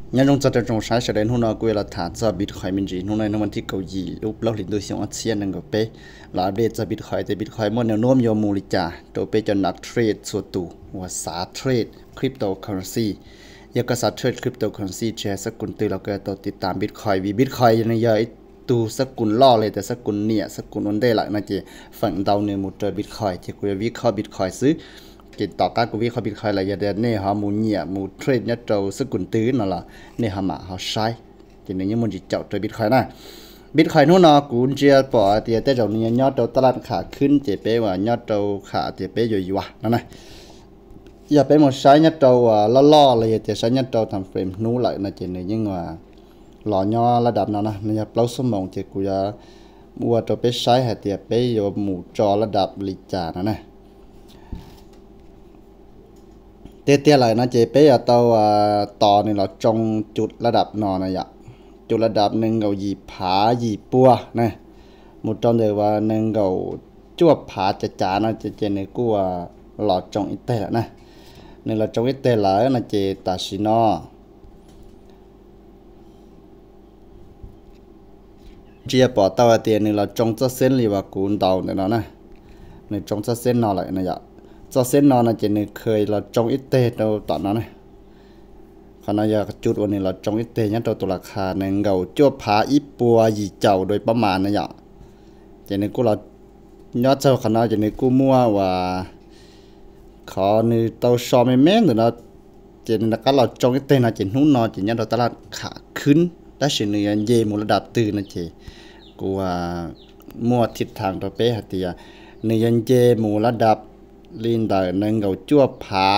nhân trong giai đoạn sai sẽ đến hôm nào quê là thả ra Bitcoin mình chỉ hôm nay nó vẫn thích cầu gì lúc lâu liền tôi xem ở trên năng pe là update ra Bitcoin thì Bitcoin mỗi nền nôm nhiều mù lịch trả tôi pe choนัก trade ส่วนตัวว่าสา trade cryptocurrency ยังก็สา trade cryptocurrency แชร์สกุลตัวเราก็ตัวติดตาม Bitcoin vì Bitcoinในยัยตูสกุลล่อเลยแต่สกุลเนี่ยสกุลนั้นได้หลักนะเจฝั่งดาวเนี่ยหมดเจอ Bitcoin เจกูจะวิเคราะห์ Bitcoin ซื้อกินต่อการกูวิเคราะห์ Bitcoin อะไรอย่างเดียวเนี่ยฮะมูเนี่ยมูเทรดเนี่ยเจ้าสกุลตื้อนั่นแหละเนี่ยฮะมาเขาใช้จีเนี่ยมันจะเจ้าตัว Bitcoin นะ Bitcoin นู้นนะกูเจียปอเดียแต่เจ้าเนี่ยยอดตัวตลาดขาขึ้นเจเป้ว่ายอดตัวขาเจเป้อยู่วะนั่นนะอย่าไปหมดใช้ยอดตัวล่อๆเลยแต่ใช้ยอดตัวทำเฟรมนู้นเลยนะเจเนี่ยยิ่งว่าหล่อย่อระดับนั้นนะเนี่ยเปล่าสมองเจกูจะมัวตัวไปใช้หาเตียไปอยู่หมู่จอระดับลิจานะเตี้ยๆเลยนะเจไปอย่าตัวต่อนี่เราจงจุดระดับนอนนะอย่าจุดระดับหนึ่งเราหยีผาหยีปัวนะหมู่จอเดียวว่าหนึ่งเราจ้วบผาจะจานะเจเนี่ยกูว่าหลอดจงอิเตะนะหนึ่งเราจงอิเตะเลยนะเจตาชินอเจียปอตาวเตียนี่เราจงจะเส้นหรือว่ากูนเดาเนี่ยเนาะนะในจงจะเส้นนอเลยนะอย่าจะเส้นนอนะเจนี่เคยเราจงอิเตเราตอนนั้นนะขณะอยากจุดวันนี้เราจงอิเตเนี่ยตัวราคาหนึ่งเก่าจ้วผาอีปัวหยีเจ้าโดยประมาณนะอย่าเจนี่กูเรายอดเจ้าขณะเจนี่กูมั่วว่าขอนี่ตัวชอไม่แม่นเนาะเจนี่นะก็เราจงอิเตนะเจนุ่นนอเจนี่เราตลาดขาขึ้นได้สิ่งหนึ่งเยมูระดับตื่นนะเจกูว่ามั่วทิศทางตัวเป๊ะตีอ่ะหนึ่งเยมูระดับลินได้หนึ่งเขาจ้วผา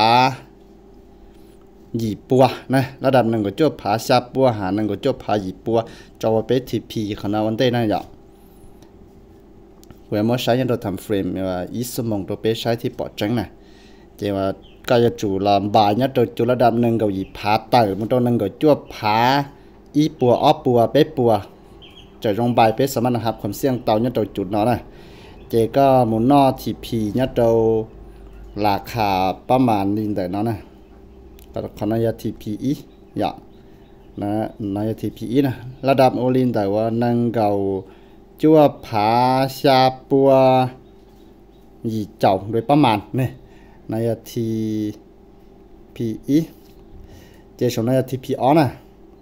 หยีปัวนะระดับหนึ่งเขาจ้วผาชาปัวหาหนึ่งเขาจ้วผาหยีปัวจอเป๊ะทีพีขนาดวันเต้นั่นอย่างเวลามั่วใช้ยันตัวทำเฟรมว่าอีสมองตัวเป๊ะใช้ที่ปอดจังนะเจว่าก็จะจู่ลำบากเนี่ยตัวจุดระดับหนึ่งเขาหยีผาเต่ามันตัวหนึ่งเขาจ้วผาอีปัวอ้อปัวเป๊ะปัวจะลงใบเป๊ะสามารถนะครับความเสี่ยงเต่าเนี่ยตัวจุดเนาะนะเจก็หมุนนอทีพีเนี่ยตัวราคาประมาณนี้แต่เนาะนะแต่ขณะทีพีอีอย่างนะนายทีพีอีนะระดับโอลินแต่ว่านั่งเก่าจั่วผาชาปัวหยีเจ้าโดยประมาณนี่นายทีพีอีเจชนนายทีพีอ๋อนะ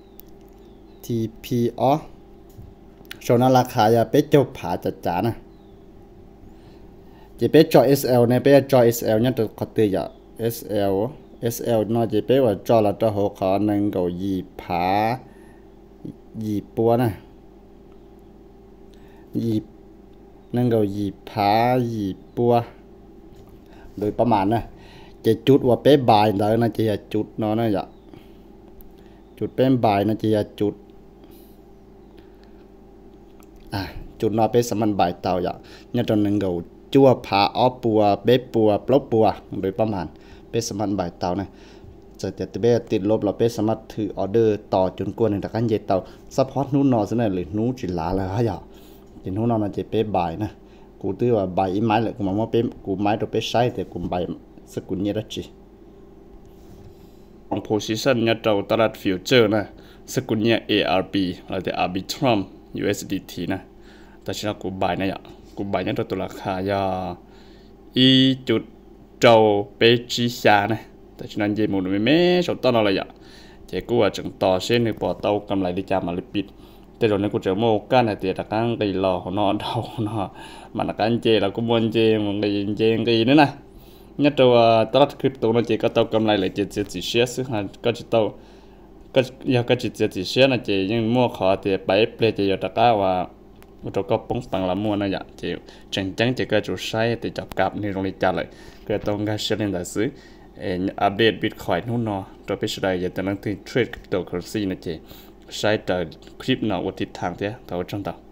TPO โซนราคาอย่าไปจบผาจัดจานะจะไปจอ SL เนี่ยไปจอ SL เนี่ยตัวขอตีอย่า SL นอจะไปว่าจอละตัวหัวขอหนึ่งเก่าหยีผาหยีปัวนะหยีหนึ่งเก่าหยีผาหยีปัวโดยประมาณนะจะจุดว่าไปบ่ายแล้วนะจะจุดเนาะนะอย่าจุดเป็นบ่ายนะจะจุดจุดนอเป็นสมันบ่ายเต่าอย่างเนี่ยตอนหนึ่งเราจั่วผาอ้อปัวเบ๊ปัวปลบปัวโดยประมาณเป็นสมันบ่ายเต่านะจะเบ๊ติดลบเราเป็นสมัครถือออเดอร์ต่อจนกวนในตะกันเย็ดเต่าซัพพอร์ตนู้นนอซะหน่อยหรือนู้นจิลาเลยฮะอย่าจินู้นนอมันจะเป็นบ่ายนะกูตื้อว่าบ่ายอีไม้เลยกูมาว่าเป็นกูไม้ตัวเป็นใช้แต่กูบ่ายสกุลเนี่ยละจีของ position เนี่ยเราตลาดฟิวเจอร์นะสกุลเนี่ย ARB เราจะ Arbitrum USDT นะแต่ฉันกูบายนะอย่ากูบายเนี่ยตัวราคายาอีจุดเจ้าเปจิชานะแต่ฉันเยมูนไม่ชอบต้นอะไรอย่าเจ้ากูว่าจังต่อเส้นในปอเต้ากำไรดีจามาลิปิดแต่ตอนนี้กูจะโม่กันแต่ตะกังไปรอเขานอนเท่าเนาะมันตะกันเจแล้วกูมวนเจมันก็ยิงเจงก็ยิงนั่นนะเนี่ยตัวตลาดคริปโตนะเจก็เต้ากำไรเลยเจสิเชียซึ่งก็จะเต้าก็อยากก็จะสิเชียนะเจยังโม่ขอเตะไปเปลเจยตะก้าว่าเราก็ป้องปังละมัวนะอย่าเจียวจังจะก็จะใช้แต่จับกับในโรงเรียนจัดเลยก็ต้องการเชื่อเรื่องแต่ซื้ออัปเดตบิตคอยน์นู่นเนาะตัวเป็นอะไรอย่างแต่นั่งที่เทรดคริปโตเคอเรนซีนะเจใช้แต่คลิปเนาะวัดทิศทางเท่าจังต่อ